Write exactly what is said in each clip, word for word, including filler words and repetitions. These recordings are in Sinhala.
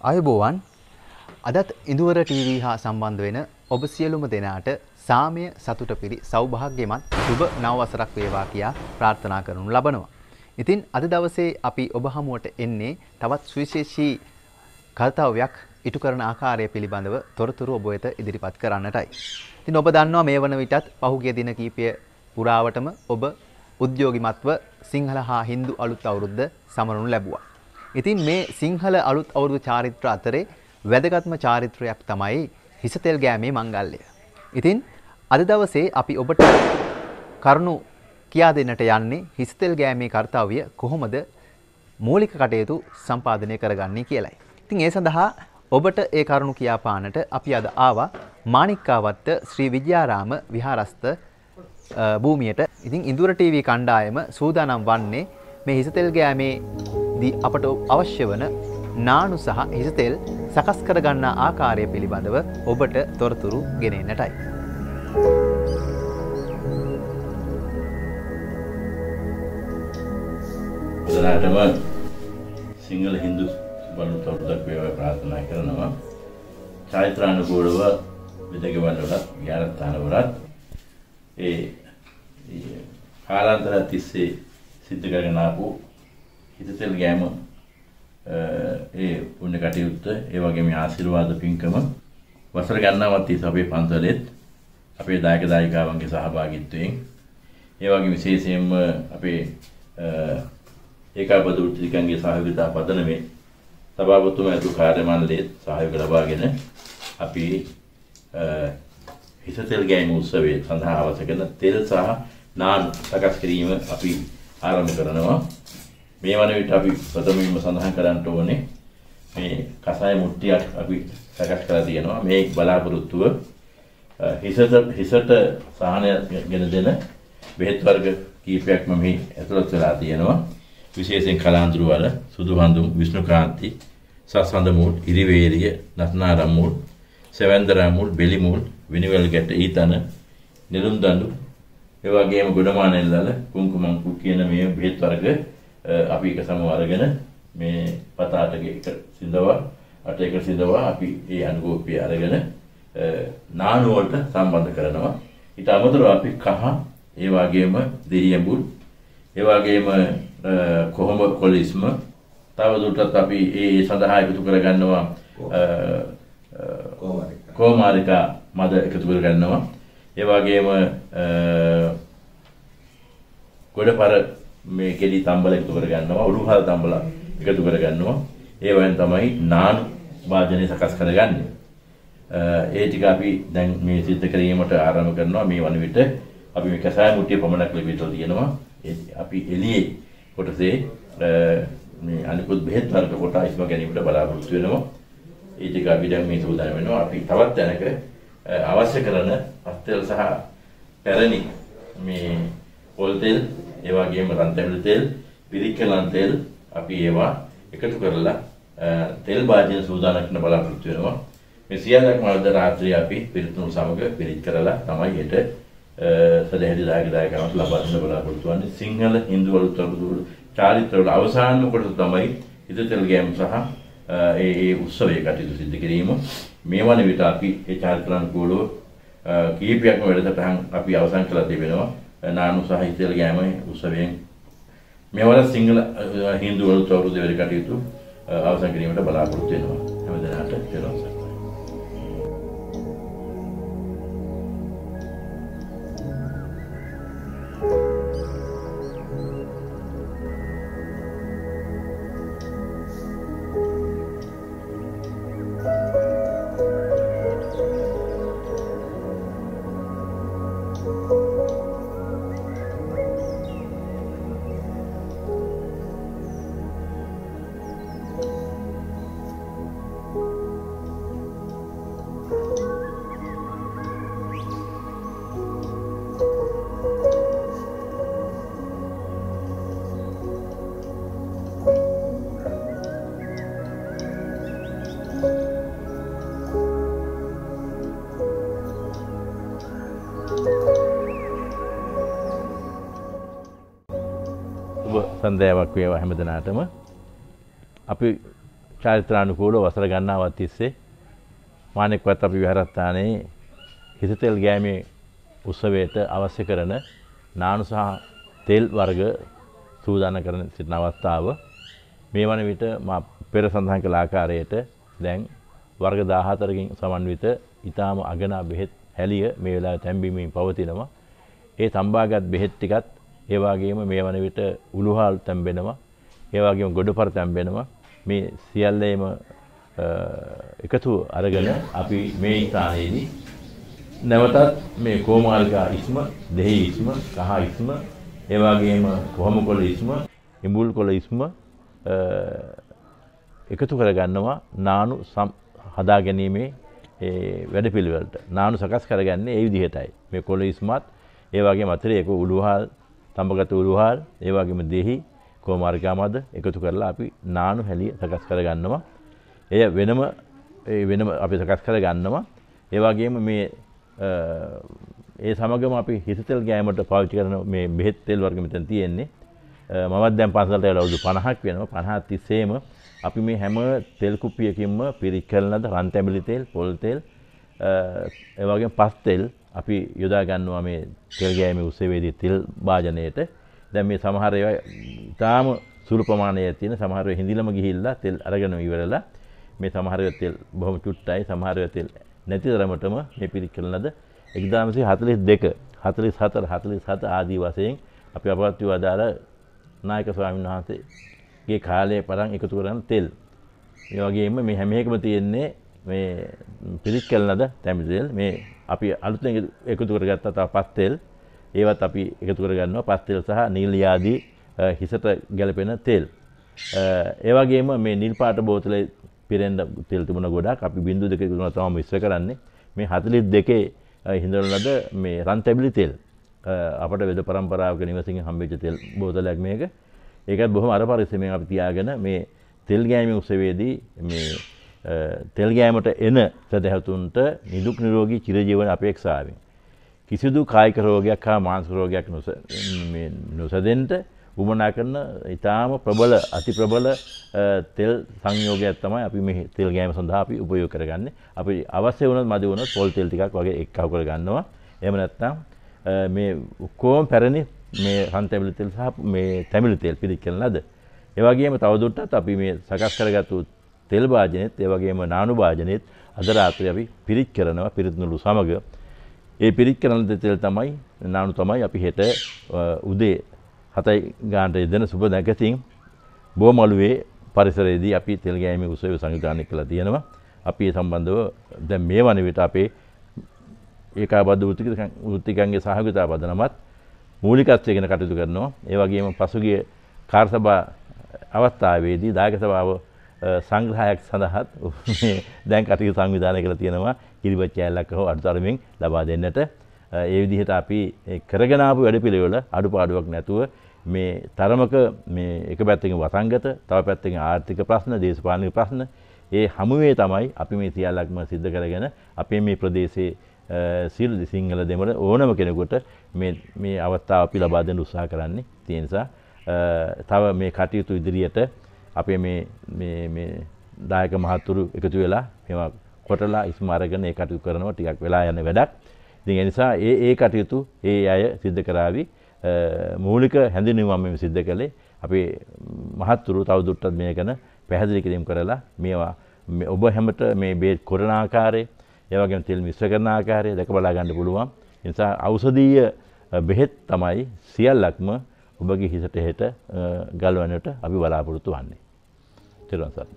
ආයුබෝවන් අදත් ඉඳුවර ටීවී හා සම්බන්ධ වෙන ඔබ සියලුම දෙනාට සාමය සතුට පිරි සෞභාග්‍යමත් සුබ නව වසරක් වේවා කියා ප්‍රාර්ථනා කරනු ලබනවා. ඉතින් අද දවසේ අපි ඔබ හමුවට එන්නේ තවත් සුවිශේෂී කර්තව්‍යයක් ඉටු කරන ආකාරය පිළිබඳව තොරතුරු ඔබ වෙත ඉදිරිපත් කරන්නටයි. ඉතින් ඔබ දන්නවා මේ වන විටත් පහුගිය දින කිහිපය පුරාවටම ඔබ උද්‍යෝගිමත්ව සිංහල හා හින්දු අලුත් අවුරුද්ද සමරනු ලැබුවා. ඉතින් මේ සිංහල අලුත් අවුරුදු චාරිත්‍ර අතරේ වැදගත්ම චාරිත්‍රයක් තමයි හිසතෙල් ගෑමේ මංගල්‍යය. ඉතින් අද දවසේ අපි ඔබට කරුණු කියා දෙන්නට යන්නේ හිසතෙල් ගෑමේ කාර්යය කොහොමද මූලික කටයුතු සම්පාදනය කරගන්නේ කියලයි. ඉතින් ඒ සඳහා ඔබට ඒ කරුණු කියා පානට අපි අද ආවා මාණික්කාවත්ත ශ්‍රී විජයාරාම විහාරස්ථ භූමියට. ඉතින් ඉඳුර ටීවී කණ්ඩායම සූදානම් වන්නේ මේ හිසතෙල් ගෑමේ දී අපට අවශ්‍ය වන නානු සහ හිසතෙල් සකස් කර ගන්නා ආකාරය පිළිබඳව ඔබට තොරතුරු ගෙනෙන්නටයි. උදෑටම සිංහල හින්දු බණුත් අවුරුද්දක් වේවා ප්‍රාර්ථනා කරනවා. චෛත්‍රානුකූලව විදගවල වලත් විහාරස්ථාන වලත් ඒ කාලාන්තර තිස්සේ සිද්ධ කරගෙන ආපු හිසතෙල් ගෑම ඒ පුණ්‍ය කටයුත්ත ඒ වගේම ආශිර්වාද පින්කම වසර ගණනාවක් තිස්සේ අපේ පන්සලෙත් අපේ දායක දායිකාවන්ගේ සහභාගීත්වයෙන් ඒ වගේම විශේෂයෙන්ම අපේ ඒකාබද්ධ උත්තිකන්ගේ සහයෝගිතා පදනමේ සභාපතිතුමා ඇතුළු කාර්ය මණ්ඩලයේ සහයෝගය ලබාගෙන අපි හිසතෙල් ගෑම උත්සවයේ සඳහා අවශ්‍ය කරන තෙල් සහ නාන් සකස් කිරීම අපි ආරම්භ කරනවා. මේ වන විට අපි ප්‍රථමයෙන්ම සඳහන් කරන්න ඕනේ මේ කසාය මුට්ටියක් අපි සකස් කරලා තියෙනවා. මේ බලාපොරොත්තුව හිසට හිසට සාහනය ගෙන දෙන බෙහෙත් වර්ග කීපයක්ම මේ ඇතුළත් වෙලා තියෙනවා. විශේෂයෙන් කලාඳුරු වල සුදු හඳුන්, විෂ්ණුකාන්ති, සස්හඳ මූල්, ඉරිවේරිය, නත්නාරම් මූල්, සෙවන්දරම් මූල්, බෙලි මූල්, විනිවැල් ගැට, ඊතන, නිරුන් දඬු, ඒ වගේම ගොඩමානෙල්ලල, කුංකුමංකු කියන මේ බෙහෙත් වර්ග අපි එක සමව අරගෙන මේ පතාටක එක සිඳවා අට එක සිඳවා අපි ඒ අනුකෝපය අරගෙන නානු වලට සම්බන්ධ කරනවා. ඊට අමතරව අපි කහ, ඒ වගේම දෙරියඹුල්, ඒ වගේම කොහොම කොලිස්ම තව දුරටත් අපි ඒ සඳහා එකතු කරගන්නවා කොමාරිකා මද එකතු කරගන්නවා. ඒ වගේම ගොඩපර මේ කෙලි තම්බල එකතු කරගන්නවා, උඩුහල් තම්බල එකතු කරගන්නවා. ඒ වයින් තමයි නානු වාදනය සකස් කරගන්නේ. ඒ ටික අපි දැන් මේ සිද්ධ කිරීමට ආරම්භ කරනවා. මේ වන විට අපි මේ කසාය මුට්ටිය පමණක් ලැබිලා තියෙනවා. අපි එළියේ කොටසේ මේ අනිකුත් බෙහෙත් වර්ග කොට ඉස්ම ගැනීමට බලාපොරොත්තු වෙනවා. ඒ ටික අපි දැන් මේ සූදානම් වෙනවා. අපි තවත් තැනක අවශ්‍ය කරන පස්තෙල් සහ පැරණි මේ පොල් තෙල්, ඒ වගේම රන්තැවිලි තෙල්, පිරිකලන් තෙල් අපි ඒවා එකතු කරලා තෙල් භාජන සූදානම් කරන බලාපොරොත්තු වෙනවා. මේ සියල්ලක්ම අද රාත්‍රියේ අපි පිරිතුරු සමග පිරිත් කරලා තමයි හෙට සදහැටි දායක දායකයන්ට ලබා දෙන්න බලාපොරොත්තු වෙන්නේ. සිංහල හින්දු අලුත් අවුරුදු චාරිත්‍රවල අවසානම කොටස තමයි හිසතෙල් ගෑම සහ ඒ ඒ උත්සවයේ කටයුතු සිදු කිරීම. මේ වන විට අපි ඒ චාරිත්‍රානුකූලව කීපයක්ම වැඩසටහන් අපි අවසන් කළා තිබෙනවා. නානු සහ හිසතෙල් ගෑම උත්සවයෙන් මේවල සිංහල හින්දු අලුත් අවුරුදු වෙරි කටයුතු අවසන් කිරීමට බලාපොරොත්තු වෙනවා. හැමදෙනාට තෙරුවන් සරණයි. සන්ධ්‍යාවක් වේවා හැමදෙනාටම. අපි චාරිත්‍රානුකූලව වසර ගණනාවක් තිස්සේ මාණෙක්වත් අපි විහාරස්ථානයේ හිසතෙල් ගෑමේ උත්සවයට අවශ්‍ය කරන නානු සහ තෙල් වර්ග සූදානම් කරන සිටින අවස්ථාව මේ වන විට මා පෙර සඳහන් කළ ආකාරයට දැන් වර්ග දාහතරකින් සමන්විත ඊටාම අගනා බෙහෙත් හැලිය මේ වෙලාවේ තැන්බීමෙන් පවතිනවා. ඒ තම්බාගත් බෙහෙත් ටිකත් ඒ වගේම මේ වන විට උළුහාල් තැන්බෙනවා. ඒ වගේම ගොඩපර තැන්බෙනවා. මේ සියල්ලේම එකතු අරගෙන අපි මේ ස්ථානයේදී නැවතත් මේ කෝමාරිකා ඉස්ම, දෙහි ඉස්ම, කහ ඉස්ම, ඒ වගේම කොහොමකොළ ඉස්ම, ඉඹුල්කොළ ඉස්ම එකතු කරගන්නවා නානු හදා ගැනීමේ වැඩපිළිවෙලට. නානු සකස් කරගන්නේ ඒ විදිහටයි. මේ කොළ ඉස්මත් ඒ වගේම අතරේ ඒක උළුහාල්, තඹගත උළුහාල්, ඒ වගේම දෙහි, කෝමාරිකා මද එකතු කරලා අපි නානු හැලිය සකස් කරගන්නවා. එය වෙනම ඒ වෙනම අපි සකස් කරගන්නවා. ඒ වගේම මේ ඒ සමගම අපි හිසතෙල් ගෑමට පාවිච්චි කරන මේ බෙහෙත් තෙල් වර්ග මෙතන තියෙන්නේ. මමත් දැන් පන්සලට ඇවිල්ලා අවුරුදු පනහක් වෙනවා. පනහ තිස්සේම අපි මේ හැම තෙල් කුප්පියකින්ම පිරික් කරන ලද රන් තැඹිලි තෙල්, පොල් තෙල්, ඒ වගේම පස් තෙල් අපි යොදා ගන්නවා මේ තෙල් ගෑමේ උත්සවයේදී තෙල් භාජනයේට. දැන් මේ සමහර ඒවා තාම සුළු ප්‍රමාණයක් තියෙන, සමහර ඒවා හිඳිලම ගිහිල්ලා තෙල් අරගෙන ඉවරලා මේ සමහර ඒවා තෙල් බොහොම චුට්ටයි, සමහර ඒවා තෙල් නැති තරමටම මේ පිරික් කරන ලද එක්දාසය හතළිස් දෙක, හතළිස් හතර, හතළිස් හත ආදී වශයෙන් අපි අපවත් වූ අදාළ නායක ස්වාමීන් වහන්සේගේ කාලයේ පටන් එකතු කරන තෙල්. මේ වගේම මේ හැම එකම තියෙන්නේ මේ පිරික් කරන ලද තැඹිලි තෙල්. මේ අපි අලුතෙන් එකතු කරගත්ත තව පස් තෙල්, ඒවත් අපි එකතු කරගන්නවා. පස් තෙල් සහ නිල් ආදී හිසට ගැලපෙන තෙල්. ඒ වගේම මේ නිල් පාට බෝතලේ පිරෙන්න තෙල් තිබුණ ගොඩක් අපි බිංදු දෙක තුනක් තමයි මිශ්‍ර කරන්නේ. මේ හතළිස් දෙකේ හිඳන ලද මේ රන් තැඹිලි තෙල් අපට වෙද පරම්පරාවක නිවසින් හම්බෙච්ච තෙල් බෝතලයක් මේක. ඒකත් බොහොම අර පරිස්සමෙන් අපි තියාගෙන මේ තෙල් ගෑමේ උත්සවයේදී මේ තෙල් ගෑමට එන සදහැවතුන්ට නිදුක් නිරෝගී චිරජීවන අපේක්ෂාවෙන් කිසිදු කායික රෝගයක් හා මානසික රෝගයක් නොස මේ නොසදෙන්න උමනා කරන ඊටාම ප්‍රබල අති ප්‍රබල තෙල් සංයෝගයක් තමයි අපි මේ තෙල් ගෑම සඳහා අපි උපයෝග කරගන්නේ. අපි අවශ්‍ය වුණොත් මදි වුණොත් පොල් තෙල් ටිකක් වගේ එක්කව කරගන්නවා. එහෙම නැත්නම් මේ කොම් පැරණි මේ රන් තැඹිලි තෙල් සහ මේ තැඹිලි තෙල් පිරික් කරන ලද. ඒ වගේම තවදුරටත් අපි මේ සකස් කරගත්තු තෙල් භාජනෙත් ඒ වගේම නානු භාජනෙත් අද රාත්‍රියේ අපි පිරික් කරනවා පිරිත්නුළු සමග. ඒ පිරික් කරන තෙල් තමයි නානු තමයි අපි හෙට උදේ හතයි ගානට යෙදෙන සුබ නැගතින් බෝමළුවේ පරිසරයේදී අපි තෙල් ගෑමේ උත්සවය සංවිධානය කළා තියෙනවා. අපි ඒ සම්බන්ධව දැන් මේ වන විට අපේ ඒකාබද්ධ වෘත්තිකයන්ගේ සහයෝගිතාව පදනමත් මූලිකත්වයෙන් කටයුතු කරනවා. ඒ වගේම පසුගිය කාර්යසභා අවස්ථාවේදී දායක සභාව සංග්‍රහයක් සඳහාත් මේ දැන් කටයුතු සංවිධානය කරලා තියෙනවා. කිරිබත් කෑල්ලක් හෝ අඩුතරමින් ලබා දෙන්නට. ඒ විදිහට අපි කරගෙන ආපු වැඩපිළිවෙල අඩුපාඩුවක් නැතුව මේ තරමක මේ එක පැත්තකින් වසංගත, තව පැත්තකින් ආර්ථික ප්‍රශ්න, දේශපාලනික ප්‍රශ්න ඒ හැමුවේ තමයි අපි මේ සියල්ලක්ම සිද්ධ කරගෙන අපේ මේ ප්‍රදේශයේ සියලු සිංහල දෙමළ ඕනම කෙනෙකුට මේ මේ අවස්ථාව අපි ලබා දෙන්න උත්සාහ කරන්නේ. ඒ නිසා තව මේ කටයුතු ඉදිරියට අපේ මේ මේ මේ දායක මහතුරු එකතු වෙලා මේවා කොටලා ඉස්මාරගෙන ඒ කටයුතු කරනවා. ටිකක් වෙලා යන වැඩක්. ඉතින් ඒ නිසා ඒ ඒ කටයුතු ඒ අය සිද්ධ කරાવી මූලික හැඳින්වීම මම සිද්ධ කළේ. අපේ මහතුරු තවදුරටත් මේක ගැන පැහැදිලි කිරීම කරලා මේවා ඔබ හැමත මේ බේත් කරන ආකාරය, ඒ වගේම තෙල් මිශ්‍ර කරන ආකාරය දැක බලා ගන්න පුළුවන්. ඒ නිසා ඖෂධීය බෙහෙත් තමයි සියල්ලක්ම ඔබගේ හිසට හෙට ගලවන්නට අපි බලාපොරොත්තු වෙන්නේ. ත්‍රිවන් සරණයි.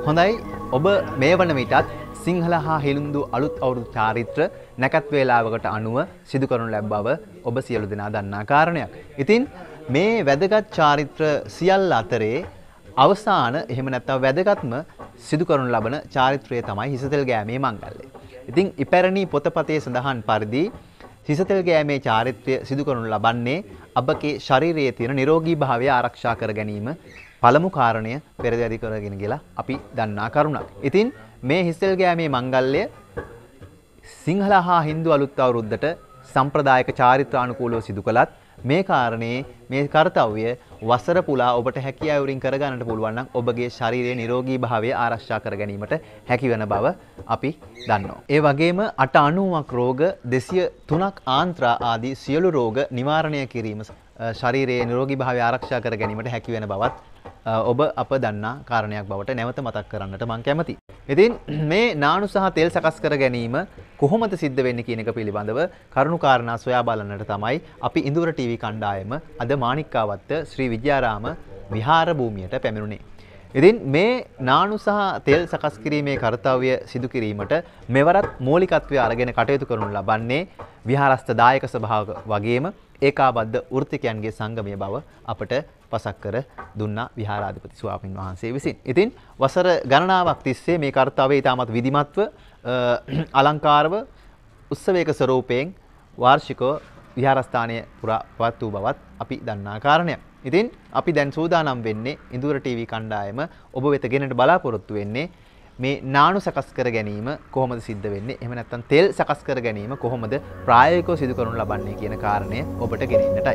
හොඳයි ඔබ මේ වන විටත් සිංහල හා හිළුන්දු අලුත් අවුරුදු චාරිත්‍ර නැකත් වේලාවකට අනුව සිදු කරනු ලැබ බව ඔබ සියලු දෙනා දන්නා කාරණයක්. ඉතින් මේ වැදගත් චාරිත්‍ර සියල්ල අතරේ අවසාන එහෙම නැත්නම් වැදගත්ම සිදු කරනු ලබන චාරිත්‍රය තමයි හිසතෙල් ගෑමේ මංගල්‍යය. ඉතින් ඉපැරණි පොතපතේ සඳහන් පරිදි හිසතෙල් ගෑමේ චාරිත්‍රය සිදු කරනු ලබන්නේ අපගේ ශරීරයේ තියෙන නිරෝගී භාවය ආරක්ෂා කර ගැනීම පළමු කාරණය පෙරදැරි කරගෙන ගිලා අපි දන්නා කරුණක්. ඉතින් මේ හිසතෙල් ගෑමේ මංගල්‍යය සිංහල හා හින්දු අලුත් අවුරුද්දට සම්ප්‍රදායික චාරිත්‍රානුකූලව සිදු කළත් මේ කාරණේ මේ කාර්යය වසර පුලා ඔබට හැකියාවරින් කරගන්නට පුළුවන් නම් ඔබගේ ශරීරයේ නිරෝගී භාවය ආරක්ෂා කර ගැනීමට හැකි වෙන බව අපි දන්නවා. ඒ වගේම අට අනූවක් රෝග දෙසිය තුනක් ආන්ත්‍රා ආදී සියලු රෝග නිවාරණය කිරීම ශරීරයේ නිරෝගී භාවය ආරක්ෂා කර ගැනීමට හැකි වෙන බවත් ඔබ අප දන්නා කාරණයක් බවට නැවත මතක් කරන්නට මම කැමතියි. ඉතින් මේ නානු සහ තෙල් සකස් කර ගැනීම කොහොමද සිද්ධ වෙන්නේ කියන එක පිළිබඳව කරුණු කාරණා සොයා බලන්නට තමයි අපි ඉඳුර ටීවී කණ්ඩායම අද මාණික්කාවත්ත ශ්‍රී විද්‍යාරාම විහාර භූමියට පැමිණුණේ. ඉතින් මේ නානු සහ තෙල් සකස් කිරීමේ කාර්යය සිදු කිරීමට මෙවරත් මූලිකත්වය අරගෙන කටයුතු කරනු ලබන්නේ විහාරස්ථ දායක සභාව වගේම ඒකාබද්ධ වෘත්තිකයන්ගේ සංගමය බව අපට පසක් කර දුන්නා විහාරාධිපති ස්වාමීන් වහන්සේ විසින්. ඉතින් වසර ගණනාවක් තිස්සේ මේ කාර්යය ඉතාමත් විධිමත්ව අලංකාරව උත්සවයක ස්වරූපයෙන් වාර්ෂිකව විහාරස්ථානයේ පුරා පවත් වූ බවත් අපි දන්නා කාරණයක්. ඉතින් අපි දැන් සූදානම් වෙන්නේ ඉඳුර ටීවී කණ්ඩායම ඔබ වෙත ගෙනට බලාපොරොත්තු වෙන්නේ මේ නානු සකස් කර ගැනීම කොහොමද සිද්ධ වෙන්නේ? එහෙම නැත්නම් තෙල් සකස් කර ගැනීම කොහොමද ප්‍රායෝගිකව සිදු කරනු ලබන්නේ කියන කාරණය ඔබට ගෙනෙන්නටයි.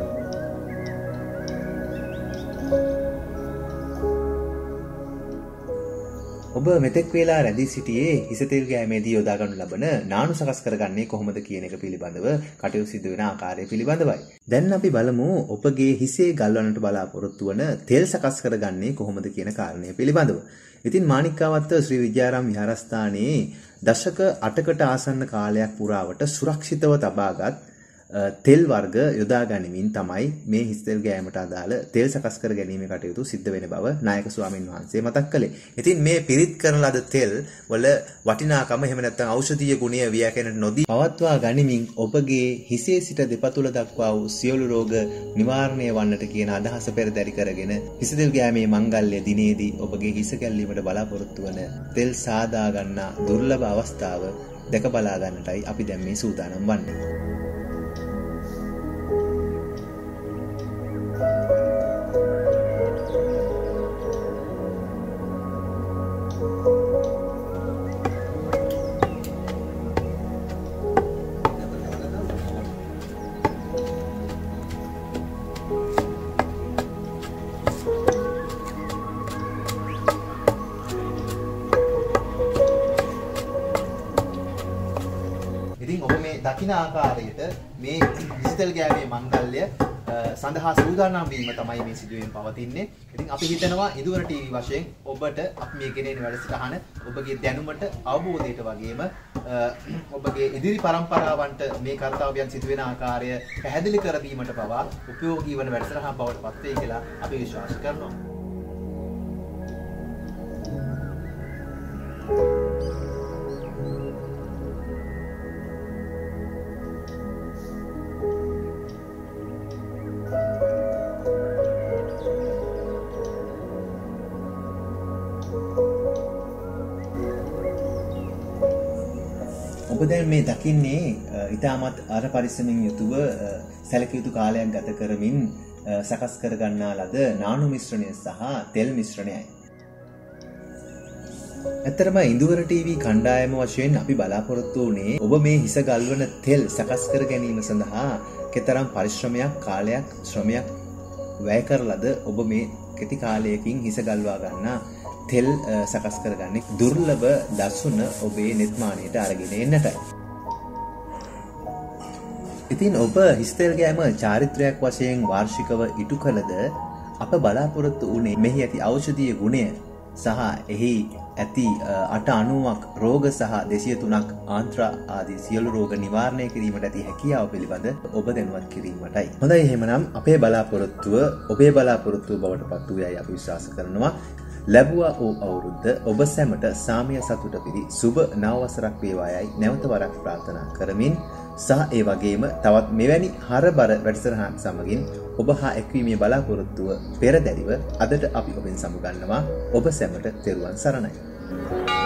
ඔබ මෙතෙක් වේලා රැඳී සිටියේ හිසතෙල් ගෑමේදී යොදා ගන්නු ලබන නානු සකස් කරගන්නේ කොහොමද කියන එක පිළිබඳව කටයුතු සිදු වෙන ආකාරය පිළිබඳවයි. දැන් අපි බලමු ඔබගේ හිසේ ගල්වන්නට බලාපොරොත්තු වන තෙල් සකස් කරගන්නේ කොහොමද කියන කාරණය පිළිබඳව. ඉතින් මාණික්කාවත්ත ශ්‍රී විද්‍යාරාම විහාරස්ථානයේ දශක අටකට ආසන්න කාලයක් පුරාවට සුරක්ෂිතව තබාගත් තෙල් වර්ග යොදා ගනිමින් තමයි මේ හිස්තෙල් ගෑමට අදාළ තෙල් සකස් කර ගැනීමේ කටයුතු සිද්ධ වෙන බව නායක ස්වාමින් වහන්සේ මතක් කළේ. ඉතින් මේ පිරිත් කරන ලද තෙල් වල වටිනාකම එහෙම නැත්නම් ඖෂධීය ගුණය වියැකෙනට නොදී පවත්වා ගනිමින් ඔබගේ හිසේ සිට දෙපතුල දක්වා වූ සියලු රෝග නිවාරණය වන්නට කියන අදහස පෙරදරි කරගෙන හිසතෙල් ගෑමේ මංගල්‍ය දිනේදී ඔබගේ හිස ගැල්වීමට බලාපොරොත්තු වන තෙල් සාදා ගන්නා දුර්ලභ අවස්ථාව දැක බලා ගන්නටයි අපි දැන් මේ සූදානම් වන්නේ. දකින ආකාරයට මේ හිසතෙල් ගෑමේ මංගල්‍ය සඳහා සූදානම් වීම තමයි මේ සිදුවීම පවතින්නේ. ඉතින් අපි හිතනවා ඉඳුර ටීවී වශයෙන් ඔබට අපි මේ ගෙනෙන වැඩසටහන ඔබගේ දැනුමට අවබෝධයට වගේම ඔබගේ ඉදිරි පරම්පරාවන්ට මේ කාර්යයන් සිදු වෙන ආකාරය පැහැදිලි කර දීමට පවා උපයෝගී වන වැඩසටහන් බවට පත් වෙයි කියලා අපි විශ්වාස කරනවා. ඔබ දැන් මේ දකින්නේ ඊටමත් අර පරිස්සමින් යුතුව සැලකිය යුතු කාලයක් ගත කරමින් සකස් කර ගන්නා ලද නානු මිශ්‍රණය සහ තෙල් මිශ්‍රණයයි. ඇත්තටම ඉඳුර ටීවී කණ්ඩායම වශයෙන් අපි බලාපොරොත්තු වුණේ ඔබ මේ හිස ගල්වන තෙල් සකස් කර ගැනීම සඳහා කෙතරම් පරිශ්‍රමයක් කාලයක් ශ්‍රමයක් වැය කරලාද ඔබ මේ කෙටි කාලයකින් හිස ගල්වා ගන්නා තෙල් සකස් කරගන්නේ දුර්ලභ දසුන ඔබේ නිර්මාණයට අරගෙන එන්නටයි. ඉතින් ඔබ හිස්තෙල් ගෑම චාරිත්‍රයක් වශයෙන් වාර්ෂිකව ඉටු කළද අප බලාපොරොත්තු වුණේ මෙහි ඇති ඖෂධීය ගුණය සහ එහි ඇති අට අනූවක් රෝග සහ දෙසිය තුනක් ආන්ත්‍රා ආදී සියලු රෝග නිවාරණය කිරීමට ඇති හැකියාව පිළිබඳ ඔබ දැනුවත් කිරීමටයි. හොඳයි එහෙමනම් අපේ බලාපොරොත්තුව ඔබේ බලාපොරොත්තුව බවට පත් වූ යයි අපි විශ්වාස කරනවා. ලැබුවා වූ අවුරුද්ද ඔබ සැමට සාමය සතුට පිරි සුබ නව වසරක් වේවායයි නැවත වරක් ප්‍රාර්ථනා කරමින් සහ ඒ වගේම තවත් මෙවැනි හරබර වැඩසටහනක් සමගින් ඔබ හා එක්වීමේ බලාපොරොත්තුව පෙරදැරිව අදට අපි ඔබෙන් සමුගන්නවා. ඔබ සැමට තෙරුවන් සරණයි.